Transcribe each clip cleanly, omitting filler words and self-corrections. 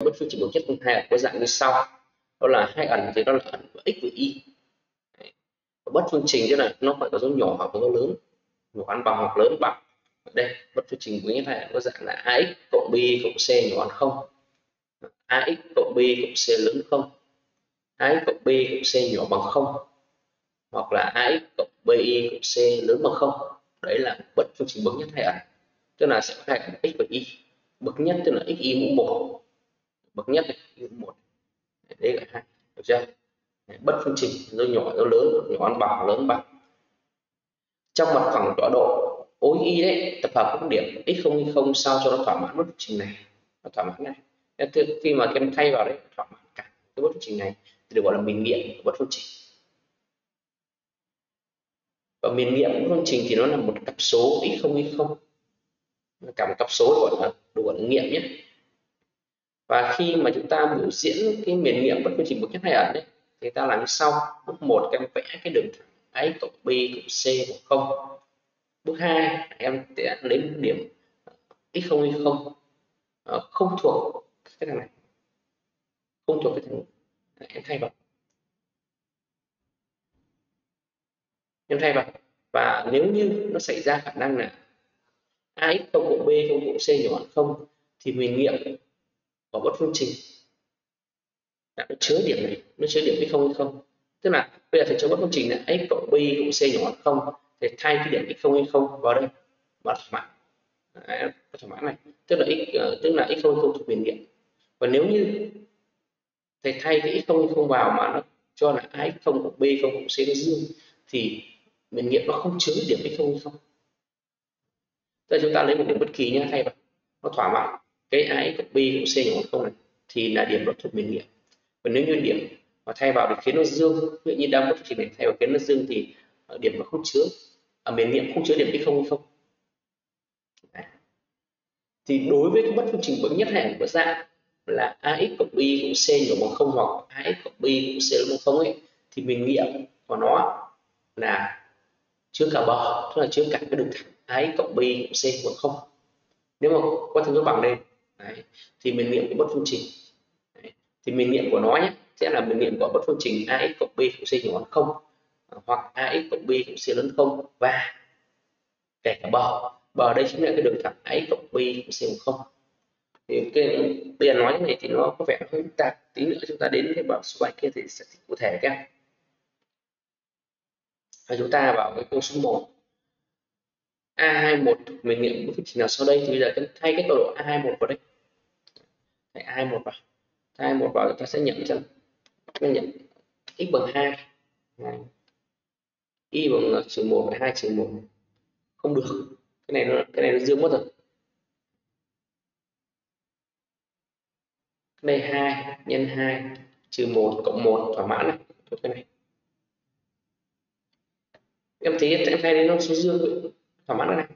bất phương trình bậc nhất hai ẩn có dạng như sau. Đó là hai ẩn thì đó là ẩn của x và y. Bất phương trình tức là nó phải có dấu nhỏ hoặc có dấu lớn, nhỏ ăn bằng hoặc lớn bằng. Đây, bất phương trình bậc nhất hai ẩn có dạng là ax cộng b cộng c nhỏ hơn không, ax cộng b cộng c lớn không, ax cộng b cộng c nhỏ bằng không, hoặc là ax cộng bi cộng c lớn bằng không. Đấy là bất phương trình bậc nhất hai ẩn, tức là sẽ có hai ẩn x và y. Bậc nhất tức là x y mũ 1, bậc nhất y mũ 1. Đây là hai, được chưa? Bất phương trình dấu nhỏ dấu lớn, nhỏ ăn bằng lớn bằng. Trong mặt phẳng tọa độ ối y đấy, tập hợp các điểm x không y không sao cho nó thỏa mãn bất phương trình này, nó thỏa mãn này. Khi mà em thay vào đấy thỏa mãn cả cái bất phương trình này thì được gọi là miền nghiệm của bất phương trình. Và miền nghiệm của bất phương trình thì nó là một cặp số x không y không, cả một cặp số được gọi là nghiệm nhé. Và khi mà chúng ta biểu diễn cái miền nghiệm bất phương trình bậc nhất hai ẩn đấy thì ta làm như sau. Bước 1 em vẽ cái đường thẳng a cộng b cộng c bằng không. Bước 2 em sẽ lấy một điểm x không y không, không thuộc cái thằng này, không thuộc cái thằng này. Em thay vào, và nếu như nó xảy ra khả năng là ax không cộng b không cộng c nhỏ hơn không thì miền nghiệm của bất phương trình nó chứa điểm này, nó chứa điểm x không y không. Tức là bây giờ thầy cho bất phương trình là x cộng b cộng c nhỏ hơn không, thì thay cái điểm x không y không vào đây và thỏa mãn. Đấy, thỏa mãn này tức là x không y không thuộc miền nghiệm. Và nếu như thầy thay cái x không y không vào mà nó cho là ax không cộng b không cộng c nó dương thì miền nghiệm nó không chứa điểm x không y không. Tức là chúng ta lấy một điểm bất kỳ nhé, thay vào nó thỏa mãn cái ax cộng b cộng c nhỏ hơn không này thì là điểm nó thuộc miền nghiệm. Và nếu như điểm mà thay vào để khiến nó dương, ví dụ như đang bất phương trình này thay vào khiến nó dương thì điểm nó không chứa, ở miền nghiệm không chứa điểm x không y không. Thì đối với cái bất phương trình bậc nhất hai ẩn có dạng là ax cộng b cộng c nhỏ bằng không hoặc ax cộng b cộng c lớn bằng không ấy, thì miền nghiệm của nó là chứa cả bờ, tức là chứa cả cái đường thẳng ax cộng b cộng c bằng không. Nếu mà có thứ bằng đây đấy, thì miền nghiệm của bất phương trình đấy, thì miền nghiệm của nó nhé sẽ là miền nghiệm của bất phương trình ax cộng b cộng c nhỏ bằng không hoặc ax cộng b cộng c lớn không, và kể cả bờ đây chính là cái đường thẳng ax cộng b cộng c bằng không. Thì cái bây giờ nói cái này thì nó có vẻ hơi phức tạp, tí nữa chúng ta đến cái số bài kia thì sẽ cụ thể các. Và chúng ta vào cái câu số 1 A21 mình nghiệm bất phương trình nào sau đây, thì bây giờ thay cái tọa độ A21 vào đây, thay A21 vào, A21 vào ta sẽ nhận cho nó nhận x bằng 2, y bằng trừ 1 2 trừ 1 không được, cái này nó dương mất rồi. Đây 2 nhân 2 trừ 1 cộng 1 thỏa mãn này, thuộc cái này. Em thấy em thay đến nó số dương thỏa mãn cái này.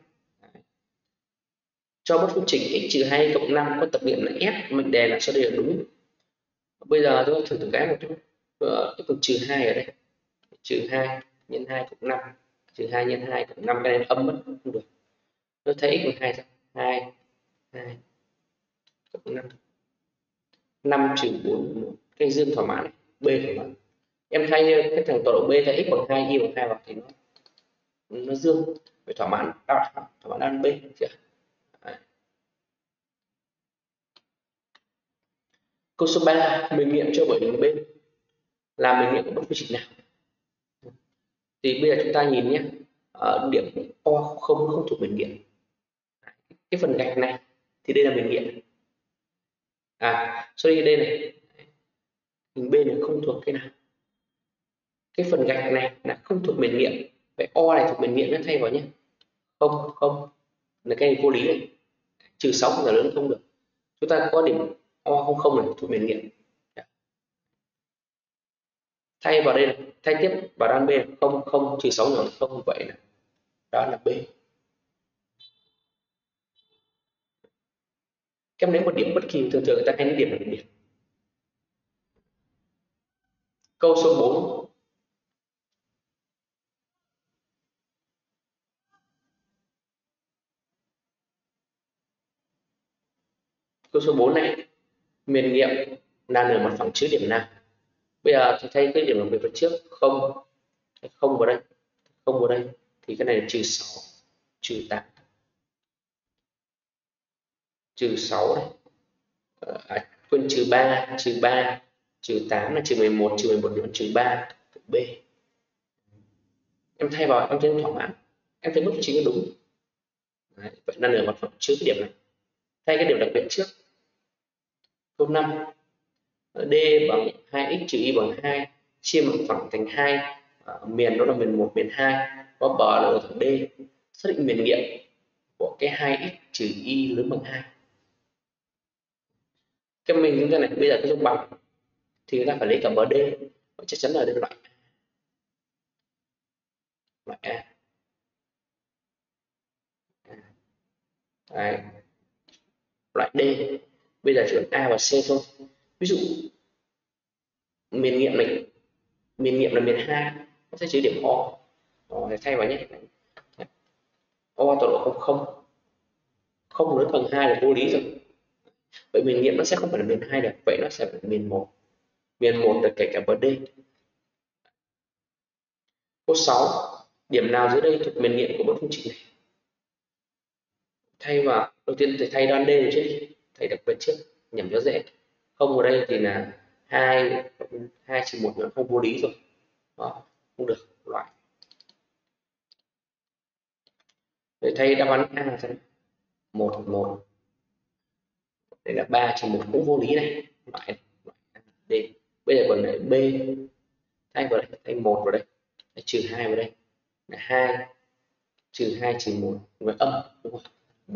Cho bất phương trình x trừ 2 cộng 5 có tập nghiệm là f, mệnh đề là sau đây là đúng. Bây giờ tôi thử cái một chút. Cái phần trừ 2 ở đây, trừ 2 nhân 2 cộng 5, trừ 2 nhân 2 cộng 5 cái này âm mất không được. Tôi thấy x bằng 2 sao? 2 2 cộng 5, 5 trừ 4 cái dương thỏa mãn này, b thỏa mãn. Em thay cái thằng tọa độ b thay x bằng 2 y bằng 2 vào thì nó dương, phải thỏa mãn thỏa mãn b chưa? Đấy. Câu số 3 mình nghiệm cho bởi đường bên là mình nghiệm của bất phương trình nào. Thì bây giờ chúng ta nhìn nhé, ở điểm O không thuộc miền nghiệm. Cái phần gạch này thì đây là miền nghiệm. Sorry, đây này, hình bên này không thuộc cái nào. Cái phần gạch này là không thuộc miền nghiệm. Vậy O này thuộc miền nghiệm nó thay vào nhé. Không là cái này vô lý này. Trừ 6 không là lớn không được. Chúng ta có điểm O không này thuộc miền nghiệm. Thay vào đây này, thay tiếp vào đan B không trừ 6 nhỏ không, vậy là đó là B. Em lấy một điểm bất kỳ, thường người ta hay lấy điểm là điểm. Câu số 4 câu số 4 này miền nghiệm là n mặt phẳng chứa điểm nào? Bây giờ thì thay cái điểm đặc biệt vào trước không vào đây, không vào đây thì cái này là trừ 6 trừ 8, trừ 6 này, quên trừ 3 trừ 8 là trừ 11 là trừ 3 B. Em thay vào em thấy thỏa mãn, em thấy mức chính là đúng. Đấy, vậy là n mặt phẳng chứa cái điểm này. Thay cái điểm đặc biệt trước. Câu 5, D bằng 2x trừ y bằng 2 chia mặt phẳng thành 2, miền đó là miền 1, miền 2, có bờ là ở thẳng D. Xác định miền nghiệm của cái 2x trừ y lớn bằng 2. Cái mình như thế này, bây giờ cái giống bằng thì người ta phải lấy cả bờ D, và chắc chắn là đây là loại A. Đấy. Loại D, bây giờ chỉ còn A và C thôi. Ví dụ miền nghiệm này, miền nghiệm là miền 2, nó sẽ chứa điểm O. Rồi thay vào nhé. O tọa độ 0, không lớn bằng 2 là vô lý rồi. Vậy miền nghiệm nó sẽ không phải là miền 2 được, vậy nó sẽ phải là miền 1. Miền 1 là kể cả bờ D. Câu 6, điểm nào dưới đây thuộc miền nghiệm của bất phương trình này? Thay vào, đầu tiên thì thay đoán D rồi chứ, thay đặc biệt trước, nhẩm cho dễ. Không ở đây thì là 2 trừ 1 nó không vô lý rồi. Đó, không được, loại. Vậy thay đáp án A xem. 1 đây là 3 trừ 1 cũng vô lý này, loại D. Bây giờ còn lại B, thay vào đây, thay 1 vào đây, trừ 2 vào đây là 2 trừ 2 trừ 1 với âm, đúng không? B.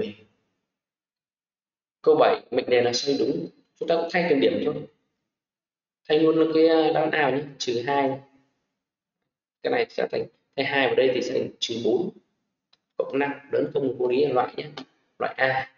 Câu 7, mệnh đề là sai đúng, chúng ta cũng thay từng điểm thôi. Thay luôn cái đáp án A nhé, trừ 2. Cái này sẽ thành thay 2 vào đây thì sẽ thành trừ 4 cộng 5, lớn không vô lý là loại nhé, loại A.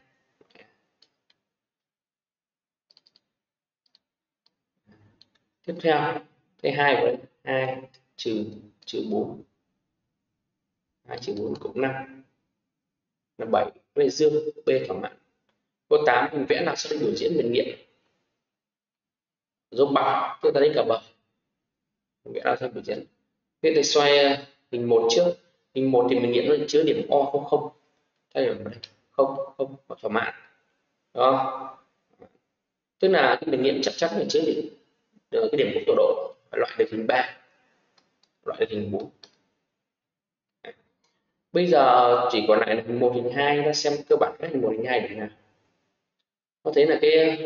Tiếp theo, thay 2 vào đây, 2 trừ 4, 2 trừ 4 cộng 5 là 7, về dương, B thỏa mãn. Câu 8, hình vẽ nào xác định biểu diễn miền nghiệm? Dấu bằng, chúng ta lấy cả bậc. Hình vẽ nào xác định biểu diễn? Thế thì xoay hình 1 trước. Hình 1 thì mình nghiệm nó chứa điểm O không không. Thay vào đây, không thỏa mãn. Đó. Tức là cái mình nghiệm chắc chắn là chứa điểm cái điểm của tọa độ, phải loại được hình 3, loại được hình 4. Bây giờ chỉ còn lại là hình 1, hình 2, ta xem cơ bản các hình 1, hình 2 để nào. Có thấy là cái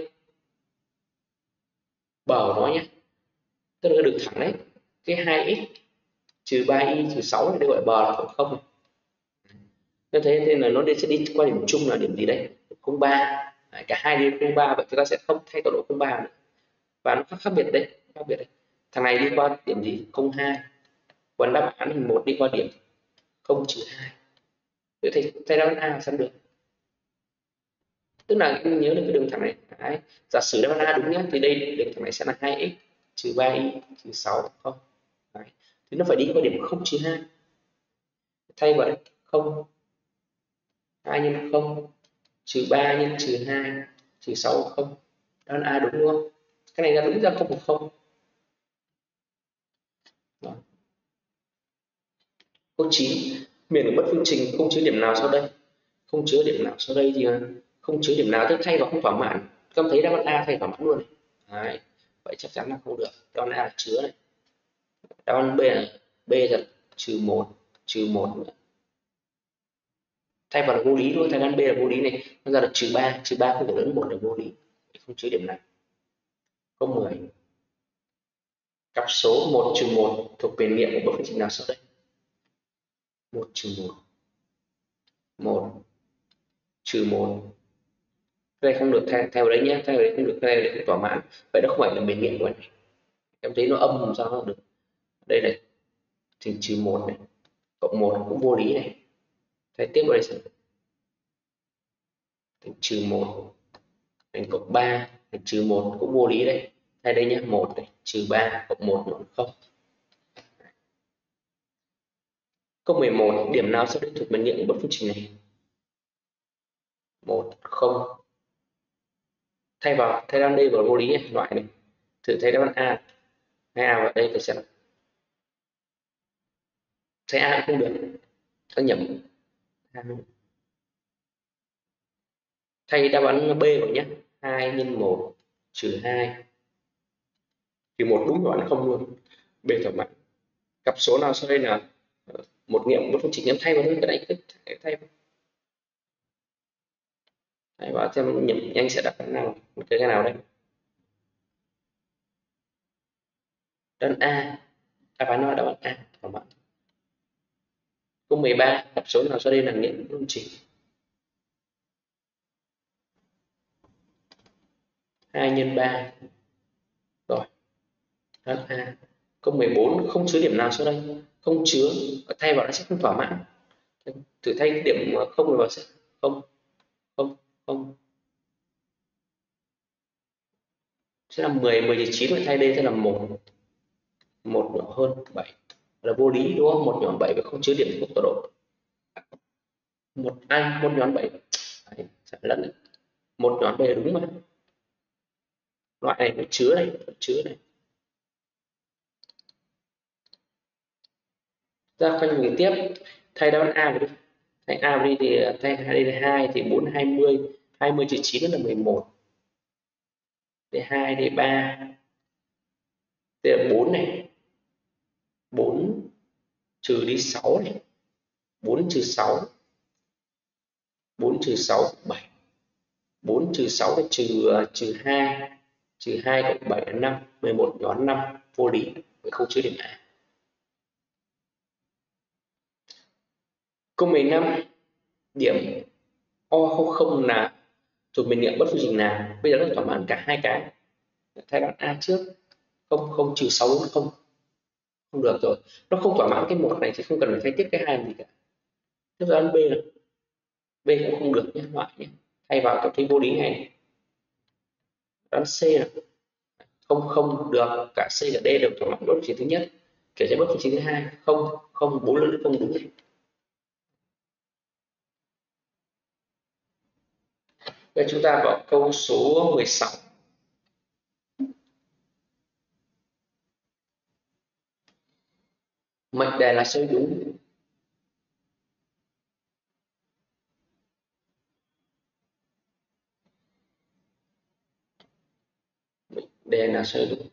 bờ của nó nhé, tức là cái đường thẳng đấy, cái 2x trừ 3y trừ 6 này đây gọi là bờ là khoảng không. Nên thế nên là nó sẽ đi qua điểm chung là điểm gì đấy? 0,3. Cả hai đi 0,3, vậy chúng ta sẽ không thay tọa độ 0,3 nữa. Và nó khác biệt đấy, Thằng này đi qua điểm gì? 0,2. Còn đáp án hình 1 đi qua điểm 0 trừ 2. Vậy thì thay đáp án A xem được. Tức là anh nhớ được cái đường thẳng này. Đấy. Giả sử đáp án A đúng nhé, thì đây đường thẳng này sẽ là 2x trừ 3y trừ 6 không? Đấy. Thì nó phải đi qua điểm 0 trừ 2. Thay vào đây 0, 2 nhân 0 trừ 3 nhân trừ 2 trừ 6 không? Đáp án A đúng không? Cái này là đúng ra 0 một 0. Câu 9, miền của bất phương trình không chứa điểm nào sau đây? Không chứa điểm nào sau đây thì không chứa điểm nào, tức thay vào không thỏa mãn. Các em thấy đáp án A thay thỏa mãn luôn này. Đấy. Vậy chắc chắn là không được. Đáp án A là chứa này. Đáp án B là trừ 1 nữa. Thay vào là vô lý thôi, thay đáp án B là vô lý này. Nó ra là trừ 3 không thể lớn 1 là vô lý. Không chứa điểm nào. Câu 10. Cặp số 1 trừ 1 thuộc miền nghiệm của bất phương trình nào sau đây? 1 trừ 1, 1 trừ 1. Cái này không được theo đấy nhé, theo đấy không được, theo đấy không thỏa mãn. Vậy nó không phải là miền nghiệm của anh. Em thấy nó âm làm sao nó được. Đây này, thì trừ 1 này, cộng 1 cũng vô lý này. Thay tiếp vào đây xem. Thành trừ 1, thành cộng 3, thành trừ 1 cũng vô lý đây. Thay đây nhé, 1 này, trừ 3, cộng 1 nó không. Câu 11, điểm nào sau đây thuộc miền nghiệm của bất phương trình này? 1, 0. thay đáp án D vào vô lý này, loại này. Thử thay đáp án A. Thay A vào đây thì sẽ là thay A cũng không được, ta nhầm. Thay đáp án B vào nhé. 2 nhân 1 trừ 2. Thì một đúng đoạn không luôn. B thỏa mãn. Cặp số nào sau đây là một nghiệm một phương trình em thay vào cái này thay vào xem nhầm nhanh sẽ đặt cái nào, cái nào đây. Đáp án A. Đáp án nói đáp án A thỏa mãn. Câu 13, cặp số nào sau đây là nghiệm phương trình? 2 nhân 3. Rồi. Đáp án A. Câu 14, không chứa điểm nào sau đây? Không chứa, thay vào nó sẽ không thỏa mãn. Thử thay điểm không vào sẽ không, không, không. Sẽ là 10, 10 trừ 9 phải thay đây sẽ là 1. 1 nhỏ hơn 7. Là vô lý đúng không? 1 nhỏ hơn 7 và không chứa điểm không tọa độ. 1 nhỏ hơn 7. Đấy, sẽ lẫn đấy. 1 nhỏ hơn 7 là đúng mà. Loại này nó chứa này, chứa này. Ra khoanh vùng tiếp, thay đáp án A vào đi. Thay A vào đi thì thay đây là 2 thì 4 20, 20 trừ 9 là 11. Đây 2 đây 3. Đây là 4 này. 4 trừ đi 6 này. 4 trừ 6. 4 trừ 6 7. 4 trừ 6 là trừ 2. Trừ 2 cộng 7 là 5. 11 nhóm 5 vô lý, không chứa điểm A. Câu 15, điểm O00 là thuộc mình nghiệm bất phương trình nào? Bây giờ nó thỏa mãn cả hai cái. Thay đáp án A trước. Không trừ 6 đúng không? Không được rồi. Nó không thỏa mãn cái một này thì không cần phải thay tiếp cái hai làm gì cả. Tiếp ra B là B cũng không được nhé, loại nhé. Thay vào tập thi vô lý này. Đáp C là không được, cả C cả D đều thỏa mãn bất phương trình thứ nhất. Kể cho bất phương trình thứ hai, không 4 lớn không đúng này. Bây giờ chúng ta vào câu số 16. Mệnh đề là sai đúng. Mệnh đề là sai đúng.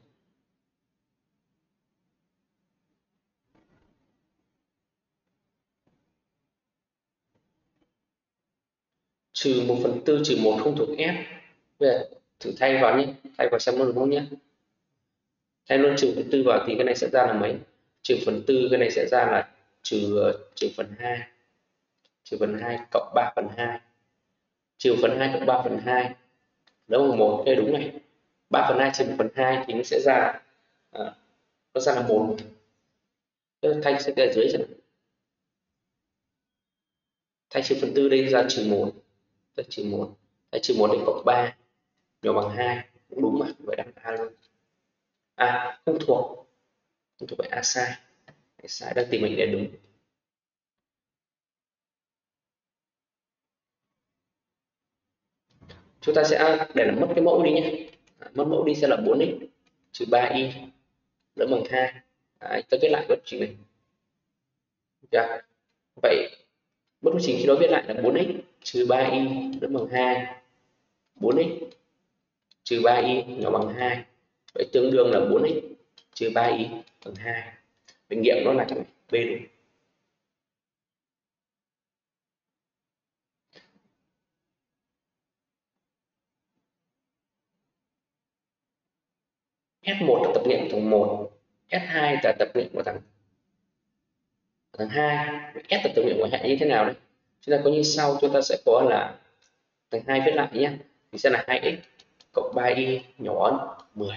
Trừ 1/4 trừ 1 không thuộc F. Bây giờ thử thay vào nhé, thay vào xem nó đúng không nhé. Thay luôn trừ 1/4 vào thì cái này sẽ ra là mấy? Trừ 1/4 cái này sẽ ra là trừ phần 2. Trừ phần 2 cộng 3/2. Trừ phần 2 cộng 3/2. Đó là 1, đây đúng này. 3/2 trừ 1/2 thì nó sẽ ra nó ra là 1. Thay sẽ ở dưới chẳng. Thay trừ 1/4 đây ra trừ 1. Trừ 1. Thay trừ 1 đây cộng 3 nhỏ bằng 2, cũng đúng mà, vậy đáp A luôn. Không thuộc. Không thuộc, vậy A sai. Sai, đang tìm mệnh đề đúng. Chúng ta sẽ để làm mất cái mẫu đi nhé. Mất mẫu đi sẽ là 4x trừ 3y lớn bằng 2. Đấy, tôi viết lại bất trình này. Được. Vậy bất trình khi đó viết lại là 4x trừ 3y lớn bằng 2. 4x trừ 3y nhỏ bằng 2. Vậy tương đương là 4x trừ 3y bằng 2. Mình nghiệm nó là cái B đúng. S1 là tập nghiệm của thằng 1, S2 là tập nghiệm của thằng 2. S là tập nghiệm của hệ như thế nào đây? Chúng ta có như sau, chúng ta sẽ có là thằng 2 viết lại nhé. Thì sẽ là 2x cộng 3y nhỏ hơn 10.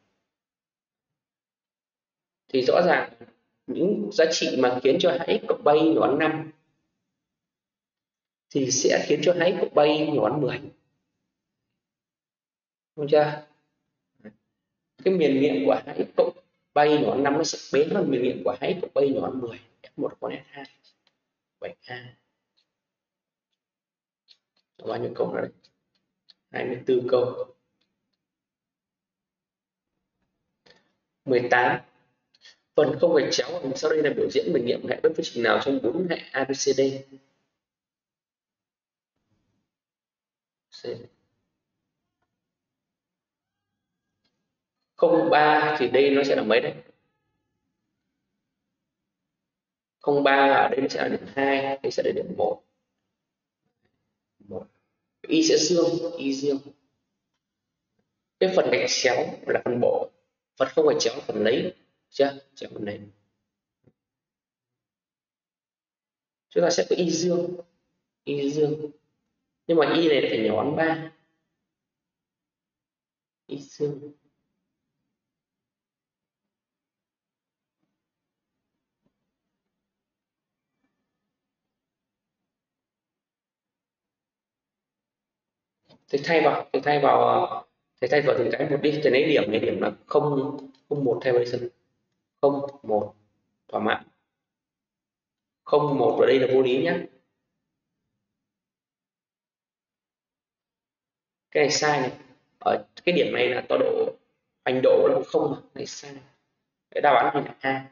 Thì rõ ràng những giá trị mà khiến cho 2x cộng 3y nhỏ hơn 5 thì sẽ khiến cho 2x cộng 3y nhỏ hơn 10. Đúng chưa? Cái miền nghiệm của 2x cộng 3y nhỏ hơn 5 nó sẽ bén hơn miền nghiệm của 2x cộng 3y nhỏ hơn 10. F1 con S2. 7A. Bao nhiêu câu nữa đây? 24 câu. 18. Phần không gạch chéo ở sau đây là biểu diễn bình nghiệm hệ bất phương trình nào trong 4 hệ ABCD. Không 3 thì đây nó sẽ là mấy đấy? 03 ở đây nó sẽ là điểm 2, đây sẽ là điểm 1. Y sẽ dương, y riêng. Cái phần gạch chéo là phần bổ, phần không gạch chéo là phần lấy, chưa? Chéo phần này. Chúng ta sẽ có y dương, y dương. Nhưng mà y này nó phải nhỏ hơn 3. Y dương. Thầy thay vào từng cái một đi, thầy lấy điểm này, điểm là 0,1 thay vào đây, 0,1 thỏa mãn. 0,1 ở đây là vô lý nhé. Cái này sai này. Ở cái điểm này là tọa độ hoành độ là 0 mà, này sai. Cái đáp án này là A.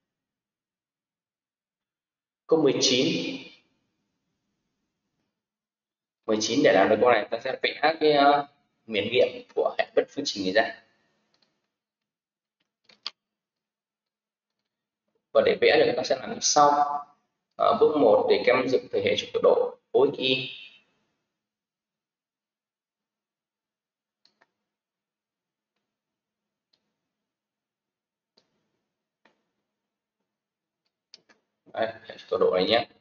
Câu 19. 19 để làm được câu này ta sẽ vẽ cái miền nghiệm của hệ bất phương trình này ra. Và để vẽ được ta sẽ làm như sau. Bước 1 thì các em dựng thể hệ trục tọa độ OXY. Đây, hệ trục tọa độ này nhé.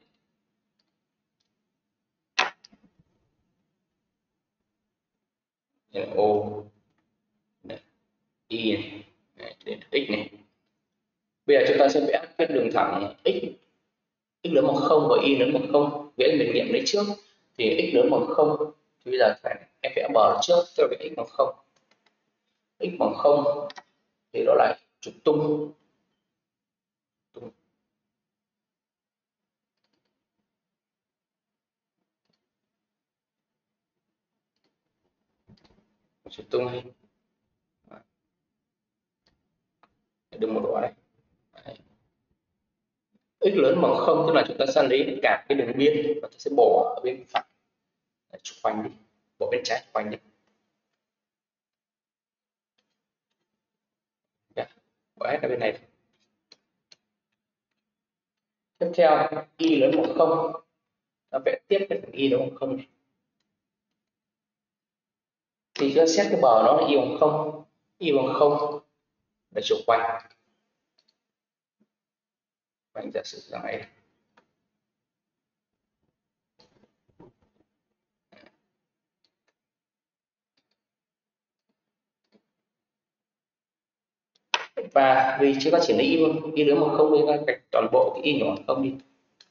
Đây là O, đây, Y này, đây, X này. Bây giờ chúng ta sẽ vẽ cái đường thẳng x lớn bằng 0 và y lớn bằng 0. Vẽ miền nghiệm lấy trước thì x lớn bằng 0. Thì bây giờ phải em vẽ bờ trước, tức là vẽ x bằng 0. X bằng 0 thì đó là trục tung. Trục tung này. Đường một độ này. X lớn bằng 0 tức là chúng ta sẽ lấy cả cái đường biên và ta sẽ bỏ ở bên phải, trục khoanh đi, bỏ bên trái khoanh đi. Bỏ hết ở bên này. Tiếp theo y lớn bằng 0, ta vẽ tiếp cái phần y lớn bằng 0 này. Thì chúng ta xét cái bờ nó là y bằng 0, y bằng 0 để trục khoanh. Khoanh giả sử rằng này. Và vì chúng ta chỉ lấy y lớn bằng 0 nên ta gạch toàn bộ cái y nhỏ bằng 0 đi.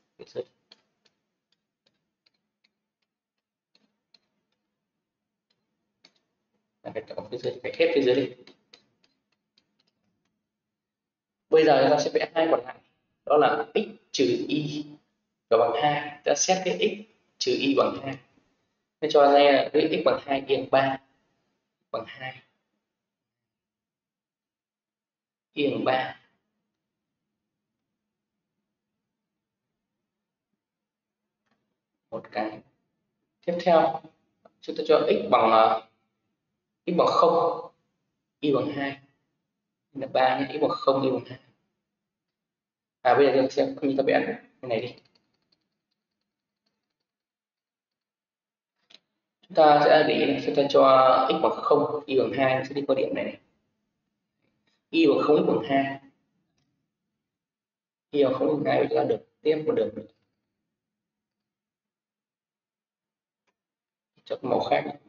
Gạch tổng phía dưới, gạch hết phía dưới đi. Bây giờ chúng ta sẽ vẽ hai còn lại, đó là x trừ y và bằng 2. Ta xét cái x trừ y bằng 2. Thế cho ra là cái x bằng 2, y bằng 3, bằng 2, y bằng 3. Một cái. Tiếp theo chúng ta cho x bằng 0, y bằng 2, là 3 nhé, x bằng 0, y bằng 2. Bây giờ chúng ta xem như ta vẽ cái này đi. Chúng ta sẽ để ý, chúng ta cho x bằng 0, y bằng 2 sẽ đi qua điểm này, y bằng 0, x bằng 2, y bằng 0, x bằng 2 chúng ta được tiếp một đường nữa. Cho màu khác này.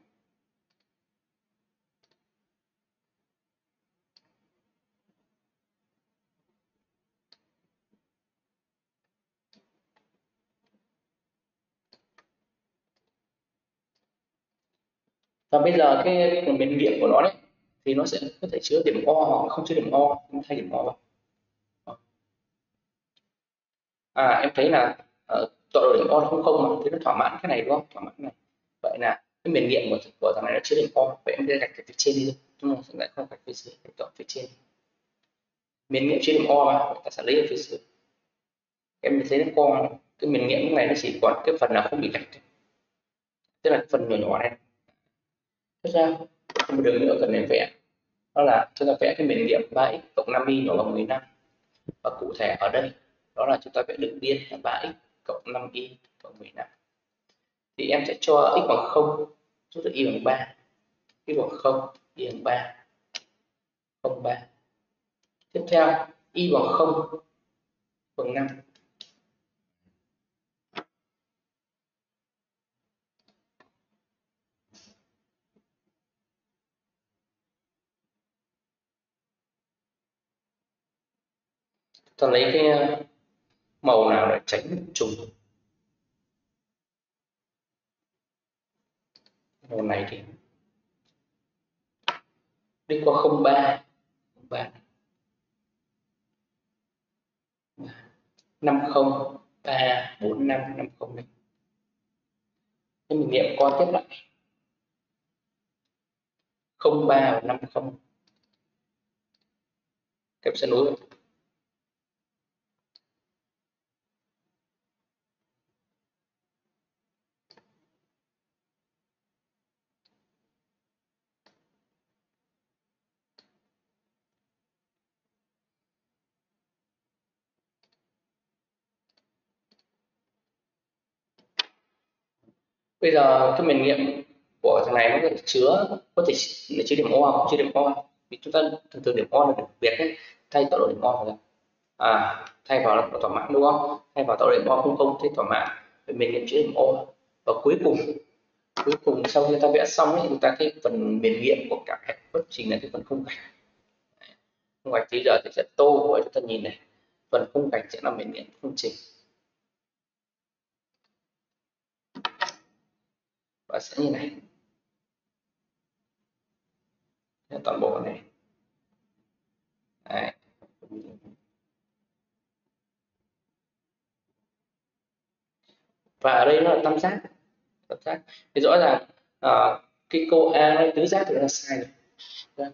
Và bây giờ cái miền nghiệm của nó đấy thì nó sẽ có thể chứa điểm O hoặc không chứa điểm O, chúng thay điểm O vào. Em thấy là tọa độ điểm O là 0 mà, thì nó thỏa mãn cái này đúng không? Thỏa mãn cái này. Vậy là cái miền nghiệm của thằng này nó chứa điểm O, vậy em sẽ gạch phía trên đi thôi. Chúng ta sẽ lại không gạch phía dưới, gạch phía trên. miền nghiệm chia điểm O mà ta sẽ lấy ở phía dưới. Em thấy nó con cái miền nghiệm lúc này nó chỉ còn cái phần nào không bị gạch, tức là cái phần nhỏ nhỏ này. Tiếp theo một đường nữa cần phải vẽ, đó là chúng ta vẽ cái miền nghiệm 3x cộng 5y nhỏ bằng 15, và cụ thể ở đây đó là chúng ta vẽ đường biên là 3x cộng 5y cộng 15. Thì em sẽ cho x bằng 0, rút được y bằng 3, x bằng 0, y bằng 3, 0, 3. Tiếp theo y bằng 0 bằng 5. Ta lấy cái màu nào để tránh trùng. Màu này thì đi qua 03, 03, 50, 3, 4, 5, 50 này. Thế mình nghiệm con tiếp lại 03 và 50. Em sẽ nối. Bây giờ cái miền nghiệm của thằng này nó có thể chứa điểm O, chứa điểm O. Vì chúng ta thường thường điểm O là điểm biệt ấy, thay tọa độ điểm O rồi. Thay vào là thỏa mãn đúng không? Thay vào tọa độ điểm O không thế thỏa mãn. Vậy miền nghiệm chứa điểm O. Và cuối cùng sau khi ta vẽ xong ấy, chúng ta cái phần miền nghiệm của cả hệ bất trình là cái phần khung gạch. Khung gạch thì giờ thì sẽ tô với chúng ta nhìn này, phần khung gạch sẽ là miền nghiệm phương trình. Và sẽ như này, toàn bộ này. Đấy. Và ở đây nó là tam giác, thì rõ ràng cái câu A nó tứ giác thì nó là sai rồi,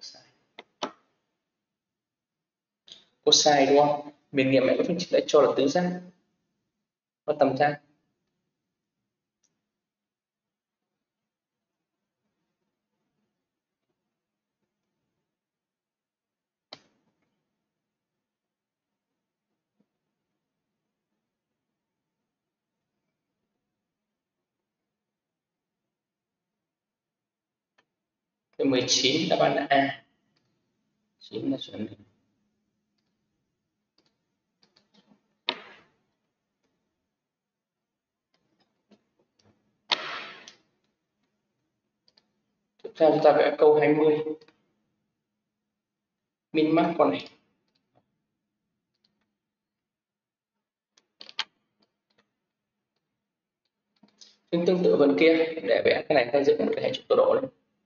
cô sai đúng không? Mình nghiệm lại các phương trình đã cho là tứ giác, có tam giác. Cái 19 đáp án là A, 9 là chuẩn. Tiếp theo chúng ta vẽ câu 20, min max con này. Nhưng tương tự phần kia, để vẽ cái này ta dựng một cái hệ trục tọa độ lên.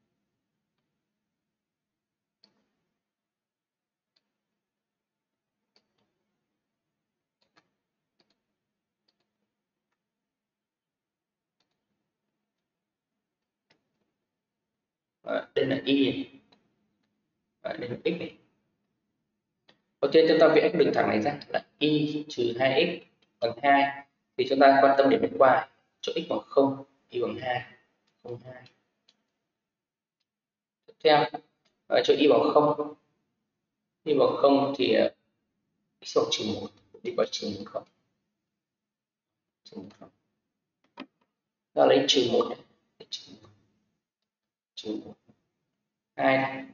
Đây là y, đây là x này. Đầu tiên chúng ta vẽ cái đường thẳng này ra là y trừ 2x bằng 2, thì chúng ta quan tâm điểm bên ngoài, cho x bằng 0, y bằng 2, 0,2. Tiếp theo cho y bằng 0, y bằng 0 thì x bằng trừ 1, đi qua trừ 1 không. Ta lấy trừ 1 này, trừ 1, 2 này.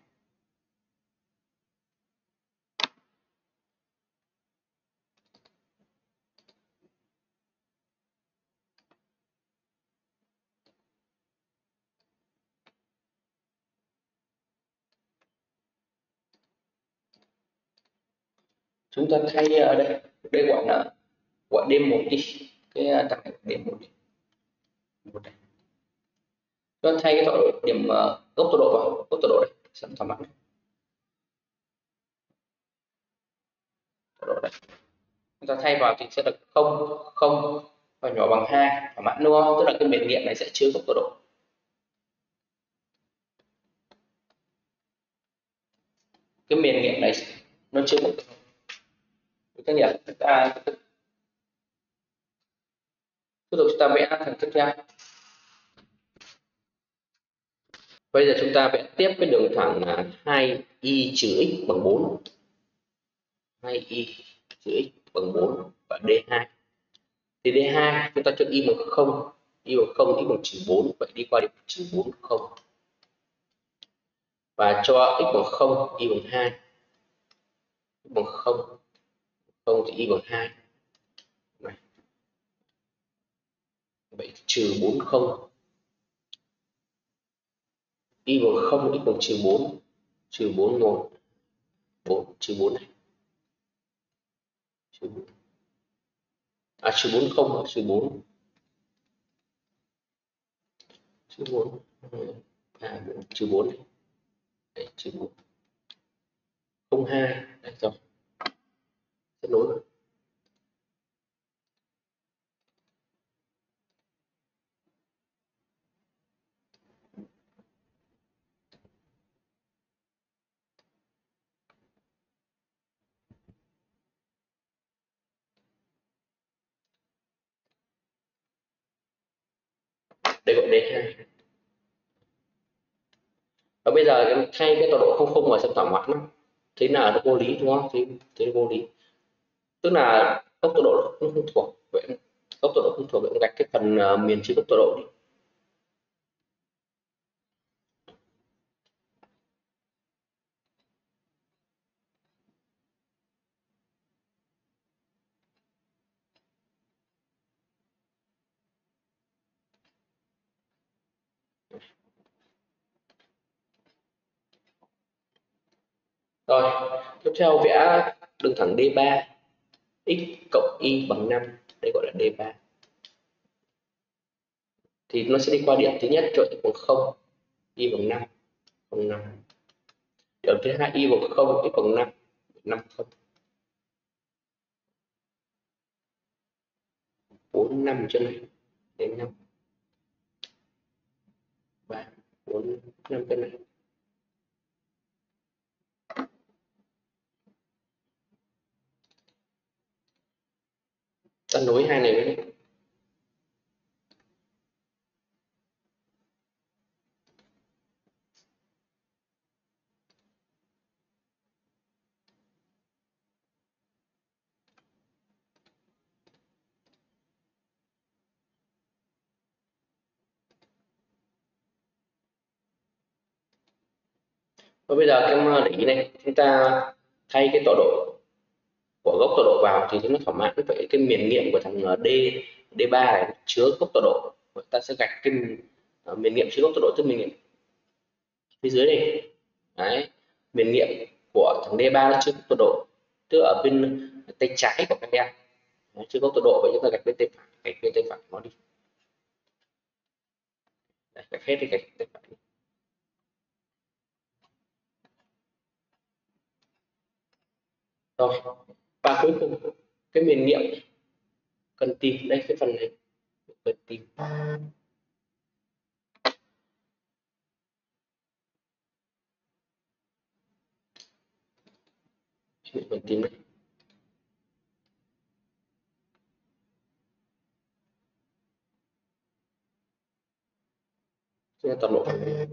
Chúng ta thay ở đây gọi D1 đi, cái thằng này D1 đi, một này. Chúng ta thay cái tọa độ điểm gốc tọa độ vào gốc tọa độ đây, sẵn thỏa mãn. Tọa độ đây. Chúng ta thay vào thì sẽ được 0, 0 và nhỏ bằng 2, thỏa mãn đúng không? Tức là cái miền nghiệm này sẽ chứa gốc tọa độ. Cái miền nghiệm này nó chứa gốc tọa độ. Các nghiệp chúng ta tiếp tục chúng ta vẽ thằng tiếp theo. Bây giờ chúng ta vẽ tiếp cái đường thẳng là 2y trừ x bằng 4. 2y trừ x bằng 4 và D2. Thì D2 chúng ta cho y bằng 0, y bằng 0, x bằng trừ 4, vậy đi qua điểm trừ 4 0. Và cho x bằng 0, y bằng 2. X bằng 0, 0 thì y bằng 2. Này. Vậy trừ 4 0. Y bằng 0, x bằng trừ 4. Trừ 4 1. 4 trừ 4 này. Trừ 4. Trừ 4 0, trừ 4. Trừ 4. 4 trừ 4 này. Đấy, trừ 4. 02. Đấy rồi. Sẽ nối. Đây gọi D2. Và bây giờ em thay cái tọa độ 00 vào trong thỏa mãn. Thế là nó vô lý đúng không? Thế nó vô lý. Tức là góc tọa độ nó không thuộc. Vậy góc tọa độ không thuộc, vậy em gạch cái phần miền trên góc tọa độ đi. Rồi, tiếp theo vẽ đường thẳng D3, x cộng y bằng 5, đây gọi là D3. Thì nó sẽ đi qua điểm thứ nhất cho x bằng 0, y bằng 5, bằng 5. Điểm thứ hai y bằng 0, x bằng 5, 5 0. 4 5 chỗ này, đến 5. 3 4 5 cái này. Ta nối hai này với nhau. Và bây giờ các em để ý này, chúng ta thay cái tọa độ của góc tọa độ vào thì nó thỏa mãn vậy cái miền nghiệm của thằng D3 này chứa góc tọa độ. Ta sẽ gạch cái miền nghiệm chứa góc tọa độ, tức miền nghiệm phía dưới này. Đấy, miền nghiệm của thằng D3 nó chứa góc tọa độ, tức ở bên tay trái của các em. Đấy, chứa góc tọa độ, vậy chúng ta gạch bên tay phải, gạch bên tay phải nó đi. Đấy, gạch hết đi, gạch tay phải. Rồi, và cuối cùng cái miền nghiệm cần tìm, đây cái phần này cần tìm. Cần tìm đây. Đây là toàn bộ.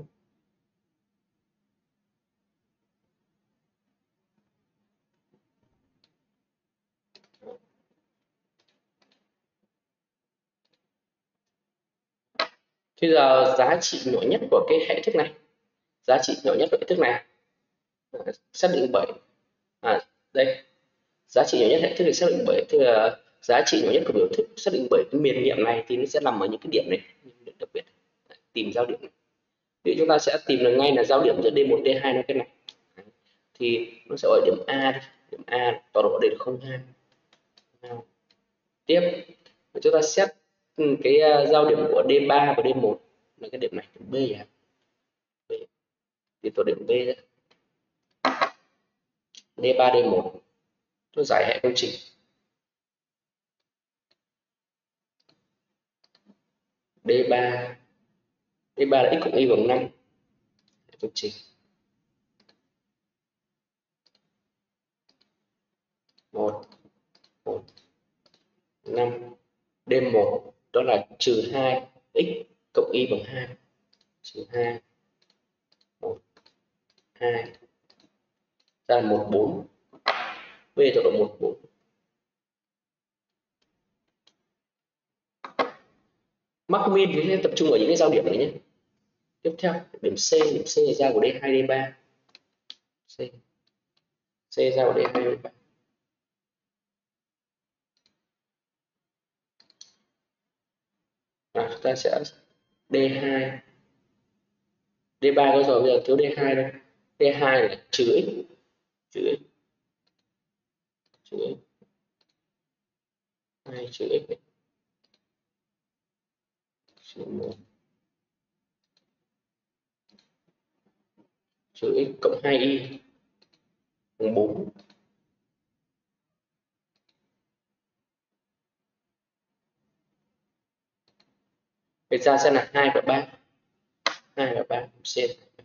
Bây giờ giá trị nhỏ nhất của cái hệ thức này, giá trị nhỏ nhất của hệ thức này xác định bởi đây, giá trị nhỏ nhất hệ thức được xác định bởi, tức là giá trị nhỏ nhất của biểu thức xác định bởi cái miền nghiệm này thì nó sẽ nằm ở những cái điểm này, đặc biệt tìm giao điểm này. Thì chúng ta sẽ tìm được ngay là giao điểm giữa D1 D2 nó cái này, thì nó sẽ ở điểm A đi. Điểm A tọa độ đây là 02. Tiếp chúng ta xét cái giao điểm của D3 và D1 là cái điểm này, điểm B à? B. Thì tọa điểm B đó. D3 D1 tôi giải hệ công trình. D3 là x cộng y bằng 5. Hệ công trình 1 5 D1 đó là trừ 2 x cộng y bằng 2, trừ 2 1 2 ra là 1 4, b tọa độ 1 4. Mắc min thì sẽ tập trung ở những cái giao điểm này nhé. Tiếp theo điểm C là giao của D2 D3, C giao của D2 D3. Chúng ta sẽ D2 D3 có rồi, bây giờ thiếu D2 đâu. D2 là trừ x trừ x trừ x 2 trừ x này. Trừ 1 trừ x cộng 2y bằng 4. Vậy ra sẽ là 2 và 3. 2 và 3 C.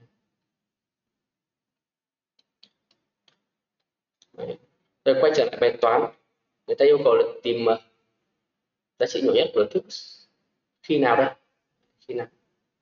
Đấy. Rồi quay trở lại bài toán, người ta yêu cầu là tìm giá trị nhỏ nhất của thức khi nào đây? Khi nào?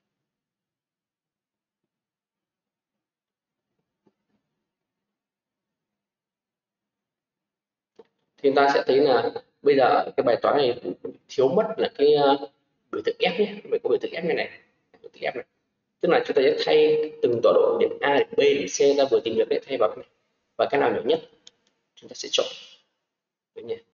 Thì ta sẽ thấy là bây giờ cái bài toán này thiếu mất là cái biểu thức f nhé, phải có biểu thức f này này, biểu thức f này. Tức là chúng ta sẽ thay từng tọa độ điểm A, điểm B, điểm C ta vừa tìm được để thay vào cái này, và cái nào nhỏ nhất chúng ta sẽ chọn. Đấy nhỉ?